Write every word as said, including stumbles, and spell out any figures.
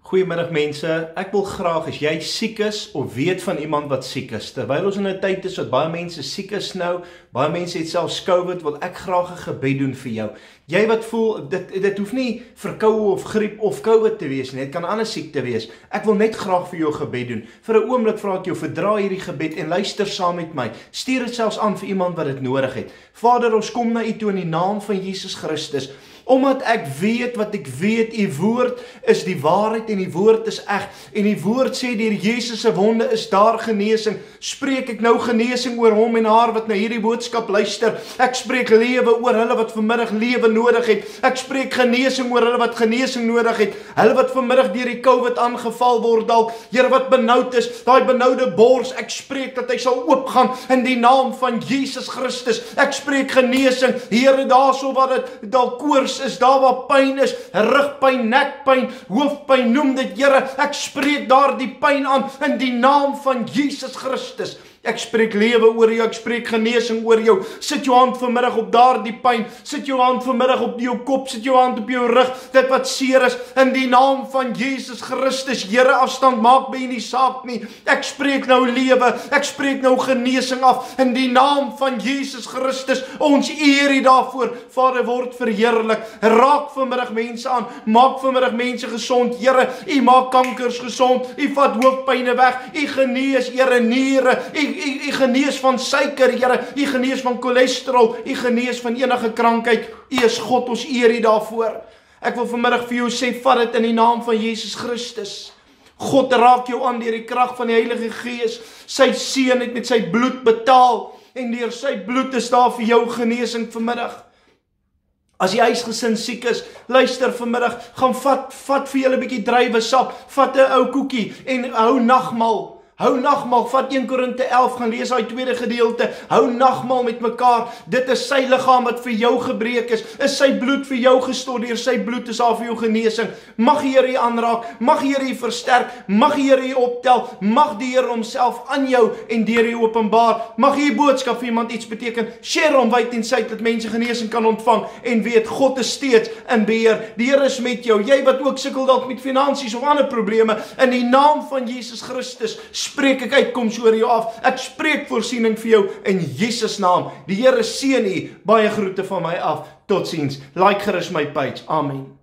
Goeiemiddag mense, ek wil graag as jy siek is of weet van iemand wat siek is, terwyl ons in 'n tyd is wat baie mense siek is nou, baie mense het selfs COVID, wil ek graag 'n gebed doen vir jou. Jy wat voel, dit, dit hoef nie verkoue of griep of COVID te wees nie, dit kan 'n ander siekte wees. Ek wil net graag vir jou 'n gebed doen. Vir 'n oomblik vra ek jou, verdra hierdie gebed en luister saam met my. Stuur dit selfs aan vir iemand wat dit nodig het. Vader, ons kom na U toe in die naam van Jesus Christus. Omdat ek weet wat ek weet, U woord is die waarheid en die woord is eg. En die woord sê deur Jesus se wonde is daar genesing. Spreek ek nou genesing oor hom en haar wat na hierdie boodskap luister. Ek spreek lewe oor hulle wat vanmiddag lewe nodig het. Ek spreek genesing oor hulle wat genesing nodig het. Hulle wat vanmiddag deur die COVID aangeval word dalk. Here wat benoud is, daai benoude bors, ek spreek dat hy sal oopgaan in die naam van Jesus Christus. Ek spreek genesing. Here, daarso wat dit dalk koors is, daar waar pyn is, rugpyn, nekpyn, hoofpyn, noem dit Here, ek spreek daar die pyn aan in die naam van Jesus Christus. Ek spreek lewe oor jou, ek spreek genesing oor jou. Sit jou hand vanmiddag op daardie pyn, sit jou hand vanmiddag op jou kop, sit jou hand op jou rug, dit wat seer is, in die naam van Jesus Christus. Here, afstand maak by nie saak nie. Ek spreek nou lewe, ek spreek nou genesing af, in die naam van Jesus Christus. Ons eer U daarvoor. Vader, word verheerlik. Raak vanmiddag mense aan, maak vanmiddag mense gesond. Here, U maak kankers gesond, U vat hoofpyne weg, U genees, Here, niere, U U, u genees van suiker, Here, U genees van cholesterol, U genees van enige krankheid. U is God, ons eer U daarvoor. Ek wil vanmiddag vir jou sê, vat dit in die naam van Jesus Christus. God raak jou aan deur die krag van die Heilige Gees. Sy seun het met sy bloed betaal en deur sy bloed is daar vir jou genesing vanmiddag. As die huisgesin siek is, luister vanmiddag, gaan vat, vat vir julle 'n bietjie druiwesap, vat 'n ou koekie en hou nagmaal. Hou nagmaal, vat een Korinte elf, gaan lees daai tweede gedeelte. Hou nagmaal met mekaar. Dit is sy liggaam wat vir jou gebreek is. Is sy bloed vir jou gestort, deur sy bloed is daar vir jou genesing. Mag die Here U aanraak, mag die Here U versterk, mag die Here U optel, mag die Here homself aan jou en deur U openbaar. Mag hierdie boodskap vir iemand iets beteken. Share hom wyd en suid dat mense genesing kan ontvang en weet God is steeds in beheer. Die Here is met jou. Jy wat ook sukkel dalk met finansies of ander probleme, in die naam van Jesus Christus spreek ek uitkoms oor jou af. Ek spreek voorsiening vir jou in Jesus naam. Die Here seën U. Baie groete van my af. Totsiens. Like gerus my page. Amen.